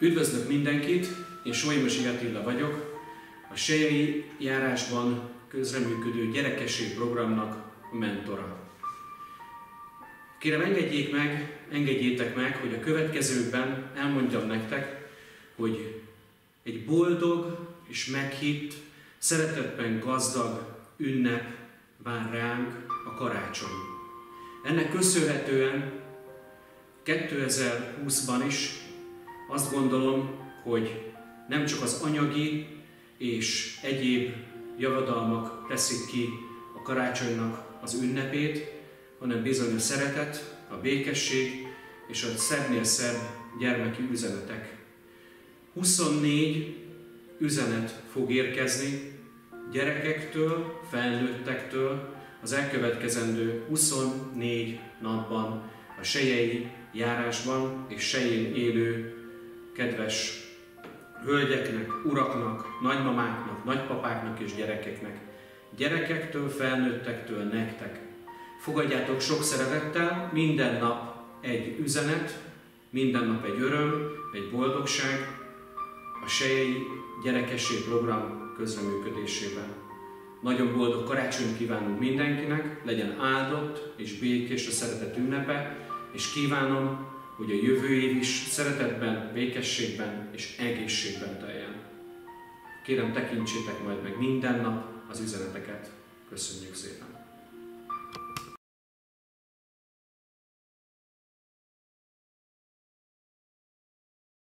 Üdvözlök mindenkit, én Solymosi Attila vagyok, a Selyei járásban közreműködő gyerekesség programnak a mentora. Kérem, engedjétek meg, hogy a következőkben elmondjam nektek, hogy egy boldog és meghitt, szeretetben gazdag ünnep vár ránk a karácsony. Ennek köszönhetően 2020-ban is azt gondolom, hogy nem csak az anyagi és egyéb javadalmak teszik ki a karácsonynak az ünnepét, hanem bizony a szeretet, a békesség és a szebbnél szebb gyermeki üzenetek. 24 üzenet fog érkezni gyerekektől, felnőttektől az elkövetkezendő 24 napban a Selyei járásban és Selyén élő kedves hölgyeknek, uraknak, nagymamáknak, nagypapáknak és gyerekeknek. Gyerekektől, felnőttektől, nektek. Fogadjátok sok szeretettel, minden nap egy üzenet, minden nap egy öröm, egy boldogság a Selyei Gyerekesség Program közreműködésében. Nagyon boldog karácsonyt kívánunk mindenkinek, legyen áldott és békés a szeretet ünnepe, és kívánom, hogy a jövő év is szeretetben, békességben és egészségben teljen. Kérem, tekintsétek majd meg minden nap az üzeneteket. Köszönjük szépen!